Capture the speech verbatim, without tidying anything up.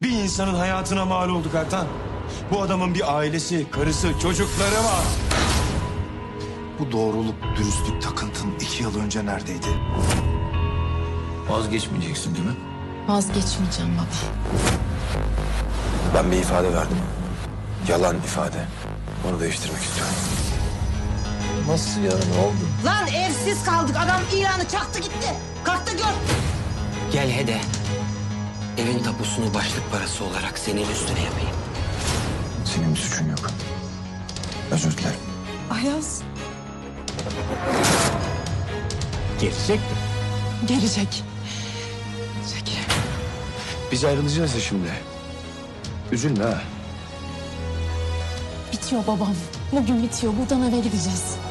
Bir insanın hayatına mal olduk Ertan. Bu adamın bir ailesi, karısı, çocukları var. Bu doğruluk, dürüstlük takıntın iki yıl önce neredeydi? Vazgeçmeyeceksin değil mi? Vazgeçmeyeceğim baba. Ben bir ifade verdim. Yalan ifade. Onu değiştirmek istiyorum. Nasıl ya? Ne oldu? Lan evsiz kaldık. Adam ilanı çaktı gitti. Kalk da gör. Gel hede. Evin tapusunu başlık parası olarak senin üstüne yapayım. Senin bir suçun yok. Özür dilerim. Ayaz Gelecek mi? gelecek. Gelecek. Biz ayrılacağız ya şimdi. Üzülme ha. Bitiyor babam. Bugün bitiyor. Buradan eve gideceğiz.